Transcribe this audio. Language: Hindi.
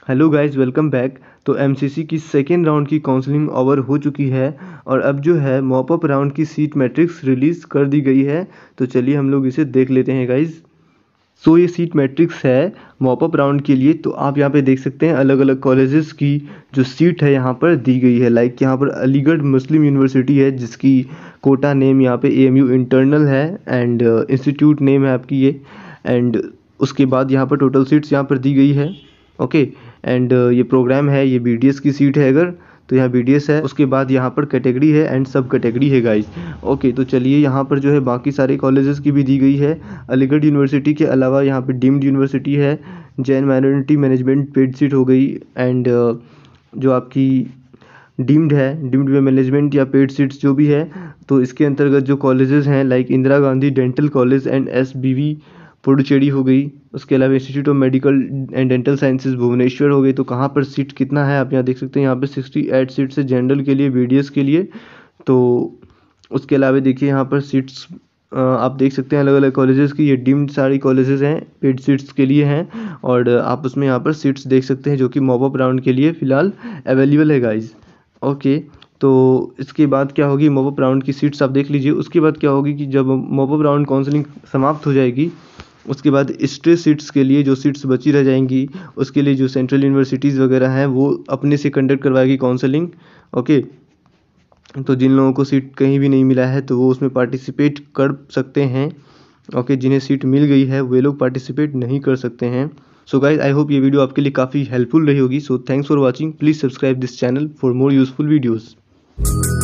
Hello guys, welcome back. तो एमसीसी की सेकेंड राउंड की काउंसलिंग ओवर हो चुकी है और अब जो है मॉप अप राउंड की सीट मैट्रिक्स रिलीज़ कर दी गई है। तो चलिए हम लोग इसे देख लेते हैं गाइस। सो ये सीट मैट्रिक्स है मॉप अप राउंड के लिए। तो आप यहाँ पे देख सकते हैं अलग अलग कॉलेजेस की जो सीट है यहाँ पर दी गई है। लाइक यहाँ पर अलीगढ़ मुस्लिम यूनिवर्सिटी है जिसकी कोटा नेम यहाँ पे एएमयू इंटरनल है एंड इंस्टीट्यूट नेम है आपकी ये। एंड उसके बाद यहाँ पर टोटल सीट्स यहाँ पर दी गई है। ओके। एंड ये प्रोग्राम है, ये बीडीएस की सीट है अगर तो यहाँ बीडीएस है। उसके बाद यहाँ पर कैटेगरी है एंड सब कैटेगरी है गाइस। ओके, तो चलिए यहाँ पर जो है बाकी सारे कॉलेजेस की भी दी गई है। अलीगढ़ यूनिवर्सिटी के अलावा यहाँ पे डीम्ड यूनिवर्सिटी है, Jain minority management paid seat हो गई एंड जो आपकी डीम्ड है, डीम्ड वे मैनेजमेंट या पेड सीट्स जो भी है। तो इसके अंतर्गत जो कॉलेजेस हैं like Indira Gandhi dental college and SBV Puducherry हो गई। उसके अलावा institute of medical and dental sciences Bhubaneswar हो गई। तो कहाँ पर सीट कितना है आप यहाँ देख सकते हैं। यहाँ पे 68 सीट्स है जनरल के लिए, बीडीएस के लिए। तो उसके अलावा देखिए यहाँ पर सीट्स आप देख सकते हैं अलग अलग कॉलेजेस की। ये डीम्ड सारी कॉलेजेस हैं, पेड सीट्स के लिए हैं और आप उसमें यहाँ पर सीट्स देख सकते हैं जो कि मॉप अप राउंड के लिए फ़िलहाल अवेलेबल है गाइज। ओके, तो इसके बाद क्या होगी, मॉप अप राउंड की सीट्स आप देख लीजिए। उसके बाद क्या होगी कि जब मॉप अप राउंड काउंसलिंग समाप्त हो जाएगी उसके बाद स्टे सीट्स के लिए जो सीट्स बची रह जाएंगी उसके लिए जो सेंट्रल यूनिवर्सिटीज़ वगैरह हैं वो अपने से कंडक्ट करवाएगी काउंसलिंग। ओके, तो जिन लोगों को सीट कहीं भी नहीं मिला है तो वो उसमें पार्टिसिपेट कर सकते हैं। ओके, जिन्हें सीट मिल गई है वे लोग पार्टिसिपेट नहीं कर सकते हैं। सो गाइज, आई होप ये वीडियो आपके लिए काफ़ी हेल्पफुल रही होगी। So thanks for watching, please subscribe this channel for more useful videos.